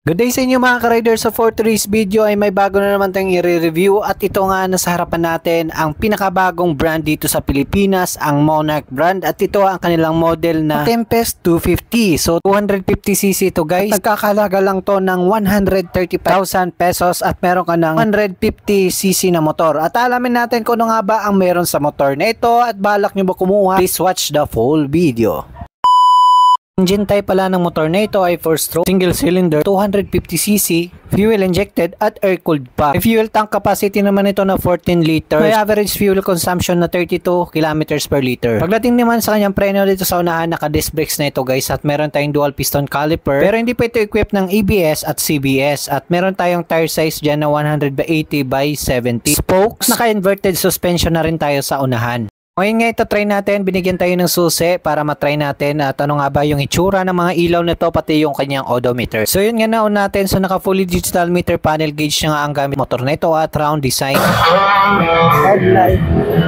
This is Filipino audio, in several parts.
Good day sa inyo mga ka-rider. So for today's video ay may bago na naman tayong i-review at ito nga nasa harapan natin ang pinakabagong brand dito sa Pilipinas, ang Monarch brand, at ito ang kanilang model na Tempest 250. So 250cc to guys. Nagkakalaga lang to ng 135,000 pesos at meron ka ng 150cc na motor. At alamin natin kung ano nga ba ang meron sa motor na ito at balak nyo ba kumuha. Please watch the full video. Engine type pala ng motor na ito ay 4-stroke, single cylinder, 250cc, fuel injected at air-cooled pa. May fuel tank capacity naman ito na 14 liters. May average fuel consumption na 32 kilometers per liter. Pagdating naman sa kanyang preno dito sa unahan, naka-disc brakes na ito guys at meron tayong dual piston caliper. Pero hindi pa ito equipped ng ABS at CBS at meron tayong tire size dyan na 180 by 70 spokes. Naka-inverted suspension na rin tayo sa unahan. Ngayon nga ito try natin, binigyan tayo ng susi para matry natin at ano nga ba yung itsura ng mga ilaw nito pati yung kanyang odometer. So yun nga naon natin, so naka fully digital meter panel gauge na nga ang gamit motor na ito at round design. Headlight.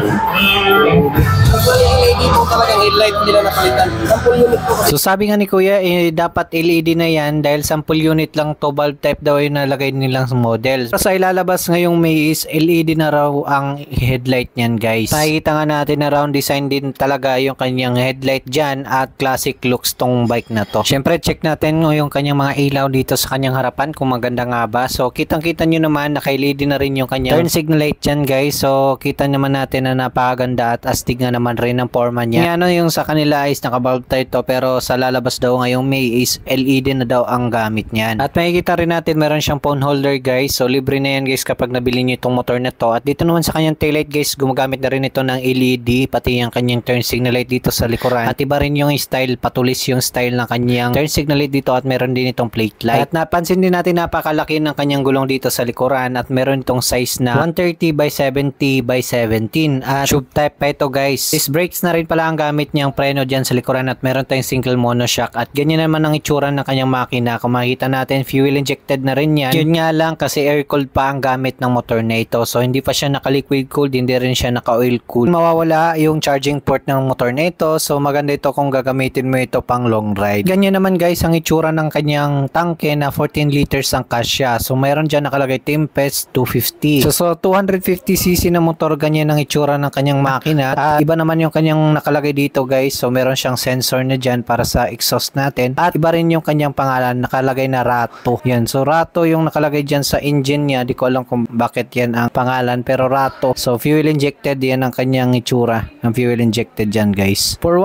LED po talagang headlight nila napalitan. Sample unit po. So sabi nga ni Kuya, dapat LED na yan dahil sample unit lang to, bulb type daw yung nalagay nilang sa model. So sa ilalabas ngayong May is LED na raw ang headlight niyan guys. Nakikita nga natin na round design din talaga yung kanyang headlight dyan at classic looks tong bike na to. Syempre check natin yung kanyang mga ilaw dito sa kanyang harapan kung maganda nga ba. So kitang kita nyo naman naka-LED na rin yung kanyang turn signal light dyan guys. So kita naman natin na napakaganda at astig nga naman rin ng forma niya. Ano yung sa kanila is naka-bulb type to pero sa lalabas daw ngayong May is LED na daw ang gamit niyan. At makikita rin natin meron siyang phone holder guys. So libre na yan guys kapag nabili nyo itong motor na to. At dito naman sa kanyang taillight guys, gumagamit na rin ito ng LED pati yung kanyang turn signal light dito sa likuran. At iba rin yung style, patulis yung style ng kanyang turn signal light dito at meron din itong plate light. At napansin din natin napakalaki ng kanyang gulong dito sa likuran at meron itong size na 130 by 70 by 17 at tube type pa ito guys. Disc brakes na rin pala ang gamit niyang preno dyan sa likuran at meron tayong single monoshock at ganyan naman ang itsura ng kanyang makina. Kung makikita natin fuel injected na rin yan. Yun nga lang kasi air cooled pa ang gamit ng motor na ito. So hindi pa siya naka liquid cooled, hindi rin siya naka oil cooled. Mawawala yung charging port ng motor na ito. So maganda ito kung gagamitin mo ito pang long ride. Ganyan naman guys ang itsura ng kanyang tangke na 14 liters ang kasya. So mayroon dyan nakalagay Tempest 250. So 250cc na motor, ganyan ang itsura ng kanyang makina. At iba naman yung kanyang nakalagay dito guys. So meron siyang sensor na dyan para sa exhaust natin. At iba rin yung kanyang pangalan, nakalagay na Rato. Yan. So Rato yung nakalagay dyan sa engine niya. Di ko alam kung bakit yan ang pangalan pero Rato. So fuel injected, yan ang kanyang itsura. Ang fuel injected dyan guys. For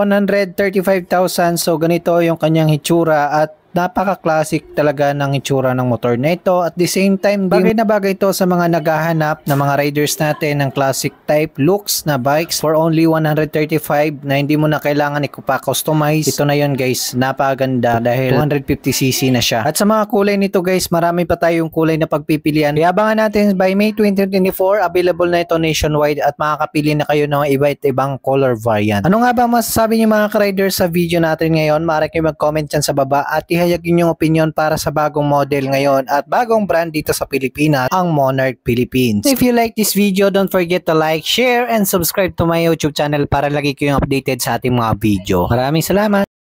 135,000, so ganito yung kanyang itsura at napaka-classic talaga ng itsura ng motor na ito. At the same time, bagay na bagay ito sa mga naghahanap na mga riders natin ng classic type looks na bikes for only 135 na hindi mo na kailangan ipa-customize. Ito na yun guys, napakaganda dahil 250cc na siya. At sa mga kulay nito guys, marami pa tayong kulay na pagpipilian. Iabangan natin by May 2024, available na ito nationwide at makakapili na kayo ng iba't ibang color variant. Ano nga ba masasabi niyo mga ka-riders sa video natin ngayon? Maaari kayo mag-comment dyan sa baba at ihayag yung opinion para sa bagong model ngayon at bagong brand dito sa Pilipinas, ang Monarch Philippines. If you like this video, don't forget to like, share, and subscribe to my YouTube channel para lagi kayong updated sa ating mga video. Maraming salamat!